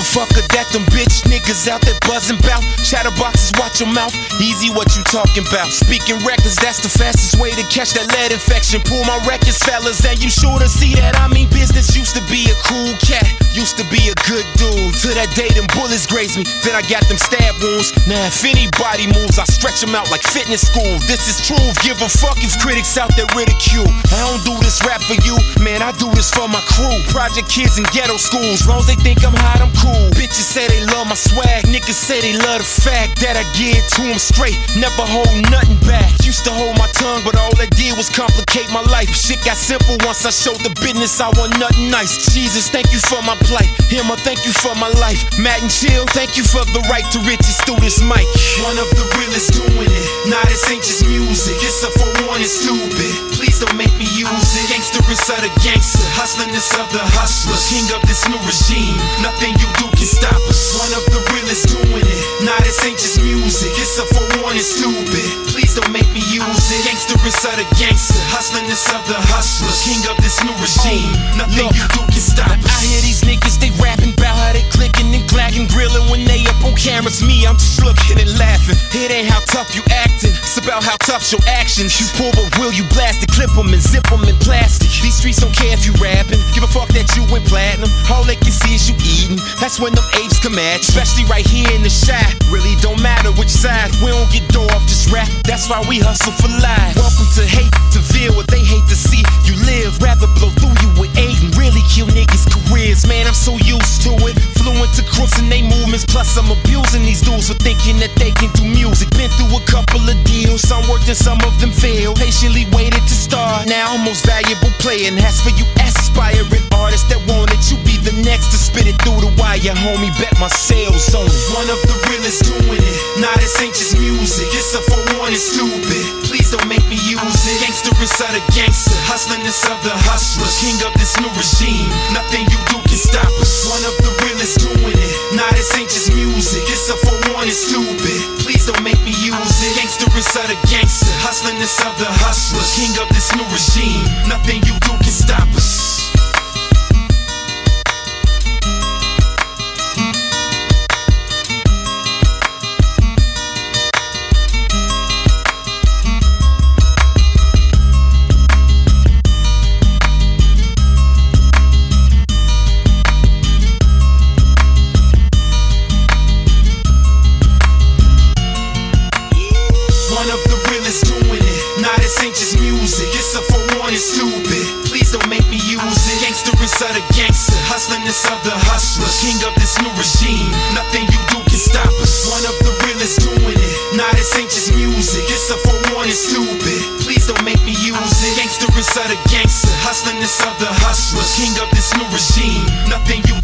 Motherfucker, that them bitch niggas out there buzzing bout. Chatterboxes, watch your mouth. Easy, what you talking about? Speaking records, that's the fastest way to catch that lead infection. Pull my records, fellas, and you sure to see that I mean business. Used to be a cool cat, used to be a good dude. Till that day them bullets grazed me, then I got them stab wounds. Now if anybody moves, I stretch them out like fitness school. This is truth, give a fuck if critics out there ridicule. I don't do this rap for you, man, I do this for my crew. Project kids in ghetto schools, long as they think I'm hot, I'm cool. Bitches say they love my swag, niggas say they love the fact that I get to them straight, never hold nothing back. Used to hold my tongue, but all that did was complicate my life. Shit got simple once I showed the business, I want nothing nice. Jesus, thank you for my plight. Him, I thank you for my life. Matt and Chill, thank you for the right to riches through this mic. One of the realest doing it. Nah, this ain't just music. It's a forewarning, stupid. Please don't make me use it. Gangsterous of the gangster, hustliness of the hustlers. King of this new regime, nothing you do can stop us. One of the realest doing it. Nah, this ain't just music. It's a forewarning, stupid. Please don't make me use it. Gangsterous of the gangster, hustliness of the hustlers. King of this new regime, nothing you do can stop us. I hear these niggas, they rapping about how they clicking and clacking, grilling when they up on cameras. Me, I'm just looking and laughing. It ain't how tough you acting, it's about how tough your actions. You pull but will you blast it, clip them and zip them in plastic. These streets don't care if you rapping, give a fuck that you went platinum. All they can see is you eating, that's when them apes come at you. Especially right here in the Chi, really don't matter which side. We don't get door off this rap, that's why we hustle for life. Welcome to hate, to veer what they hate to see you live. Rather blow through you with aid and really kill niggas' careers. Man, I'm so used to it, fluent to crooks and they movements. Plus I'm abusing these dudes for thinking that they can do music. Been through a couple of deals, some worked and some of them failed. Patiently waited to start, now I'm most valuable player. And as for you aspiring artists that wanted you be the next to spit it through the wire, homie, bet my sales on it. One of the realest doing it. Nah, this ain't just music, it's a forewarning, stupid. Please don't make me use it. Gangsterous of the gangster, hustliness of the hustlers. King of this new regime, nothing you do can stop us. One of the realest doing it. Nah, this ain't just music, it's a forewarning, stupid. Please don't make me use it. Gangsterous of the gangster, hustliness of the hustlers. King of this new regime, nothing you do can stop us. Ain't just music, it's a forewarning, stupid. Please don't make me use it. Gangsterous of the gangster, hustliness of the hustlers. King of this new regime, nothing you do can stop us. One of the realest doing it. Nah, this ain't just music, it's a forewarning, stupid. Please don't make me use it. Gangsterous of the gangster, hustliness of the hustlers. King of this new regime, nothing you